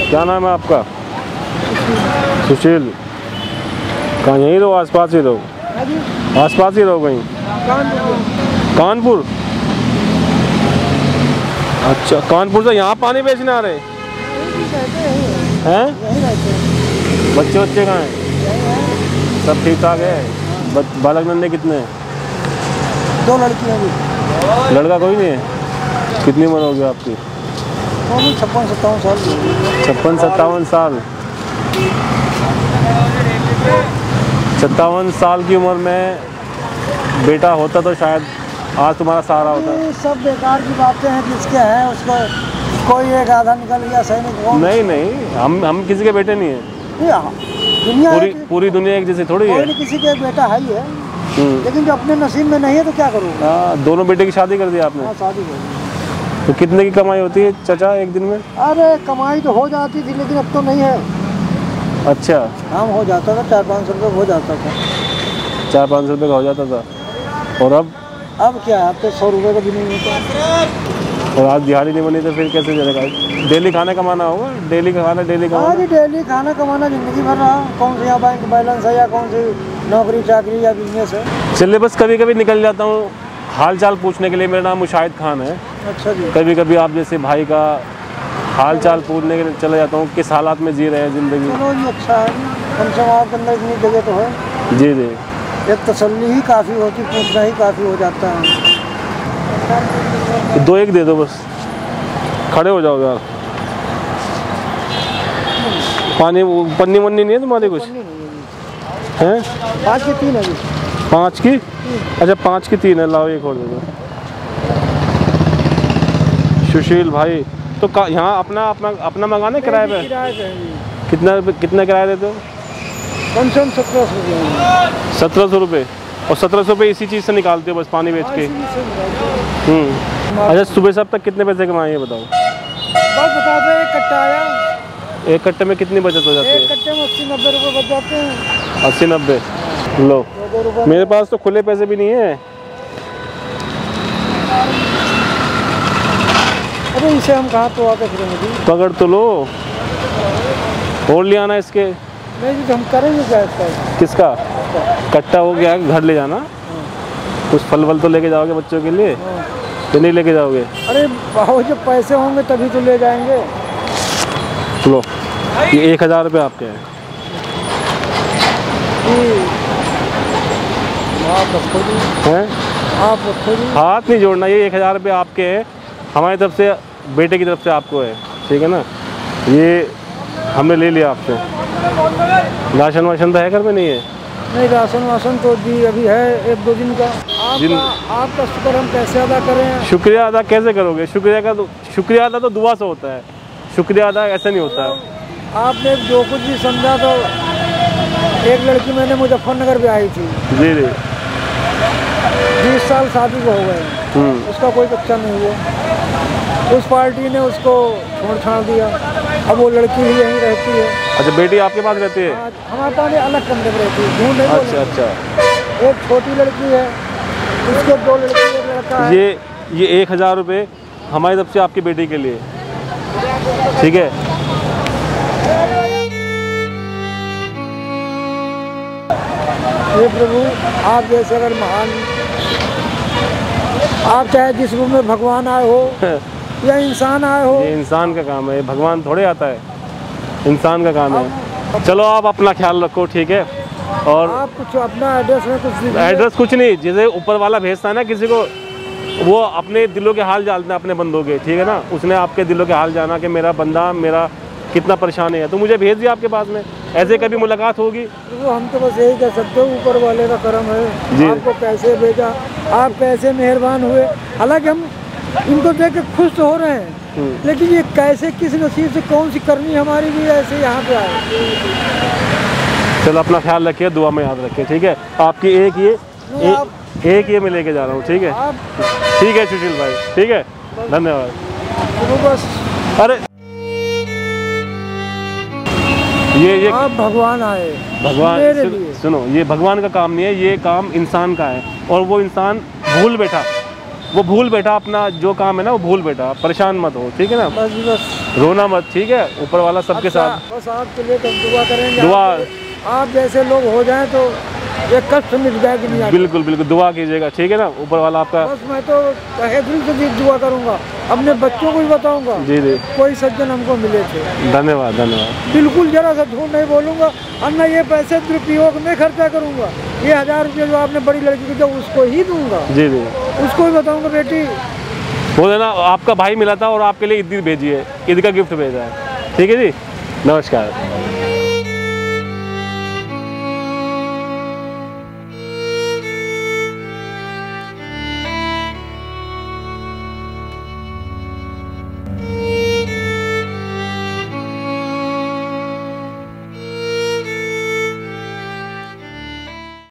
क्या नाम है आपका? सुशील। कहाँ यहीं रहो, आसपास ही रहो? आसपास ही रहो कहीं? कानपुर। अच्छा, कानपुर से यहाँ पानी बेचने आ रहे हैं? बच्चे बच्चे कहाँ हैं? सब ठीक ठाक है? बालक नन्हे कितने हैं? 2 लड़कियाँ भी। लड़का कोई नहीं है? कितनी उम्र हो गई आपकी? 56-57 साल। 56-57 साल। 57 साल की उम्र में बेटा होता तो शायद आज तुम्हारा सहारा होता। ये सब बेकार की बातें हैं, जिसके हैं उसको कोई एक आधा निकल गया सैनिक। नहीं, हम किसी के बेटे नहीं है। दुनिया पूरी दुनिया एक जैसी थोड़ी है। किसी के बेटा है ही है, लेकिन जो अपने नसीब में नहीं है तो क्या करूँगा। दोनों बेटे की शादी कर दी आपने? हाँ, शादी कर दी। तो कितने की कमाई होती है चाचा एक दिन में? अरे कमाई तो हो जाती थी, लेकिन अब तो नहीं है। अच्छा, काम हो जाता था, 400-500 रुपये हो जाता था। 400-500 रुपये का हो जाता था। और अब क्या है, अब तो 100 रुपये का भी नहीं होता। और आज दिहाड़ी नहीं बनी तो फिर कैसे चलेगा? डेली खाना कमाना होगा। डेली खाना डेली खाना कमाना जिंदगी भर रहा। कौन सी यहाँ बैंक बैलेंस है, या कौन सी नौकरी चाकरी या बिजनेस है। चलिए, बस कभी कभी निकल जाता हूँ हाल चाल पूछने के लिए। मेरा नाम मुशाहिद खान है। अच्छा जी। कभी कभी आप जैसे भाई का हाल चाल पूछने के लिए चले जाता हूँ, किस हालात में जी रहे हैं ज़िंदगी। चलो जी, अच्छा है, कम से कम आपके अंदर इतनी जगह तो है। जी जी, एक तसल्ली ही काफ़ी होती, पूछना ही काफ़ी हो जाता है। 2 एक दे दो बस, खड़े हो जाओ यार। पानी पन्नी वन्नी नहीं है तुम्हारी कुछ? हैं? 5 की 3 है जी। 5 की? अच्छा, 5 की 3 है। लाओ एक और दे दो। सुशील भाई, तो यहाँ अपना मकान किराए पे? कितना किराया देते हो? कम से कम 1700 रुपये। 1700 रुपये? और 1700 रुपये इसी चीज़ से निकालते हो बस, पानी बेच के? अच्छा, सुबह से अब तक कितने पैसे कमाए ये बताओ? बस बता दो, एक कट्टा आया। एक कट्टे में कितनी बचत हो जाती है? एक कट्टे में 80-90 रुपये बच जाते हैं। 80-90? लो, मेरे पास तो खुले पैसे भी नहीं है। अरे इसे हम कहाँ तो आते फिरेंगे? पकड़ तो लो, और ले आना इसके। नहीं जी, तो हम करेंगे क्या इसका? किसका कट्टा हो गया? घर ले जाना। कुछ फल वल तो लेके जाओगे बच्चों के लिए? तो नहीं लेके जाओगे? अरे बाबू, जब पैसे होंगे तभी तो ले जाएंगे। लो, ये 1000 रुपये आपके हैं। आप रखो जी। हाथ नहीं जोड़ना, ये 1000 रुपये आपके हैं, हमारी तरफ से, बेटे की तरफ से आपको है, ठीक है ना? ये हमने ले लिया आपसे। राशन वाशन तो है घर में? नहीं है? नहीं, राशन वाशन तो जी अभी है 1-2 दिन का। आपका शुक्र हम कैसे अदा करें? शुक्रिया अदा कैसे करोगे? शुक्रिया अदा तो दुआ से होता है, शुक्रिया अदा ऐसा नहीं होता है। आपने जो कुछ भी समझा, तो एक लड़की मैंने मुजफ्फरनगर पे आई थी जी जी, 20 साल शादी को हो गए, उसका कोई बच्चा नहीं हुआ। उस पार्टी ने उसको छोड़ छाड़ दिया। अब वो लड़की ही यहीं रहती है। अच्छा, बेटी आपके पास रहती है? हमारे पास अलग कमरे में रहती है, ढूंढ नहीं। अच्छा अच्छा। एक छोटी लड़की है, उसके 2 लड़की, एक लड़का है। ये 1000 रुपये हमारी तरफ से आपकी बेटी के लिए, ठीक है? हे प्रभु, आप जैसे अगर महान, आप चाहे जिस रूप में भगवान आए हो या इंसान आए हो। ये इंसान का काम है, भगवान थोड़े आता है, इंसान का काम है। चलो, आप अपना ख्याल रखो, ठीक है? और आप कुछ अपना एड्रेस में कुछ दीजिए। एड्रेस कुछ नहीं, जैसे ऊपर वाला भेजता है ना किसी को, वो अपने दिलों के हाल जानते हैं अपने बंदों के, ठीक है ना? उसने आपके दिलों के हाल जाना कि मेरा बंदा मेरा कितना परेशान है, तो मुझे भेज दिया आपके पास में। ऐसे कभी मुलाकात होगी? तो हम तो बस यही कह सकते हो, ऊपर वाले का करम है। आपको कैसे भेजा, आप कैसे मेहरबान हुए। हालांकि हम इनको देख के खुश तो हो रहे हैं, लेकिन ये कैसे, किस नसीब से, कौन सी करनी हमारी भी ऐसे यहाँ पे आए। चलो, अपना ख्याल रखिए, दुआ में याद रखिए, ठीक है? आपकी एक ये मैं लेके जा रहा हूँ, ठीक है? ठीक है सुशील भाई, ठीक है, धन्यवाद। बस, अरे ये आप भगवान आए, सुनो, ये भगवान का काम नहीं है, ये काम इंसान का है। और वो इंसान भूल बैठा वो भूल बैठा अपना जो काम है ना, वो भूल बैठा, परेशान मत हो, ठीक है ना, बस रोना मत, ठीक है, ऊपर वाला सबके साथ। बस आपके लिए तो दुआ करेंगे, दुआ आप जैसे लोग हो जाएं तो ये कष्ट मिट जाए कि नहीं आगे। बिल्कुल बिल्कुल दुआ कीजिएगा, ठीक है ना, ऊपर वाला आपका। बस मैं तो तहे दिल से दुआ करूंगा, अपने बच्चों को भी बताऊंगा। जी जी, कोई सज्जन हमको मिले थे। धन्यवाद धन्यवाद। बिल्कुल जरा सा झूठ नहीं बोलूंगा, अन्ना ये पैसे दुरुपयोग में खर्चा करूंगा। ये 1000 रुपये जो आपने बड़ी लड़की को दिया उसको ही दूंगा। जी जी, उसको भी बताऊंगा बेटी वो है ना, आपका भाई मिला था और आपके लिए ईद भेजी है, ईद का गिफ्ट भेजा है, ठीक है जी, नमस्कार।